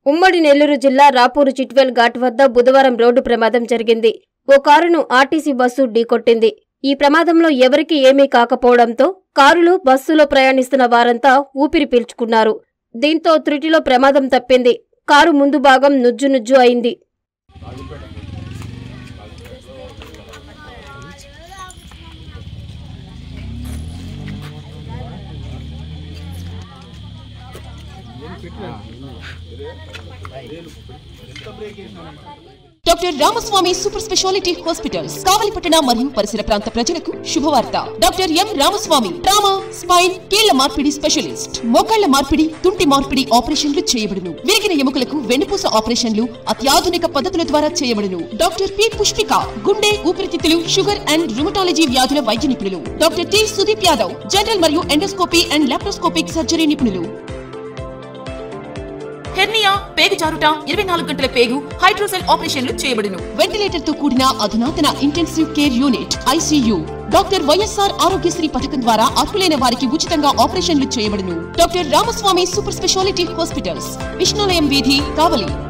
ఉమ్మడి నెల్లూరు జిల్లా రాపూరు చిట్వేల్ ఘాట్ వద్ద బుధవారం రోడ్డు ప్రమాదం జరిగింది. ఓ కారును ఆర్టీసీ బస్సు ఢీకొట్టింది. ఈ ప్రమాదంలో ఎవరికీ ఏమీ కాకపోవడంతో కారులో బస్సులో ప్రయాణిస్తున్న వారంతా ఊపిరి పీల్చుకున్నారు. దీంతో త్రుటిలో ప్రమాదం తప్పింది. కారు ముందు భాగం నుజ్జు అయింది. Doctor Ramaswamy super speciality hospitals కావలిపట్టణ మరియు పరిసర ప్రాంత ప్రజలకు శుభవార్త. Doctor M Ramaswamy trauma, spine, కీళ్ల మార్పిడి స్పెషలిస్ట్. మోకాళ్ల మార్పిడి, తుంటి మార్పిడి ఆపరేషన్లు చేయబడును. విరిగిన ఎముకలకు వెన్నుపూస ఆపరేషన్లు అత్యాధునిక పద్ధతుల ద్వారా చేయబడును. డాక్టర్ పి పుష్పిక గుండె, ఊపిరితిత్తులు, షుగర్ అండ్ రుమటాలజీ వ్యాధుల వైద్య నిపుణులు. Doctor T Sudeep Yadav general మరియు ఎండోస్కోపీ అండ్ లాప్రోస్కోపిక్ సర్జరీ నిపుణులు. హెర్నియా, పేగు జారుట, 24 గంటల పేగు, హైడ్రోసెల్ ఆపరేషన్లు చేయబడును. వెంటిలేటర్ తో కూడిన అధునాతన intensive care unit ICU. Doctor YSR Aarogyasri పథకం ద్వారా అర్హులైన వారికి ఉచితంగా ఆపరేషన్లు చేయబడును. Doctor Ramaswamy super speciality hospitals, Vishnulayam వీధి, కావలి.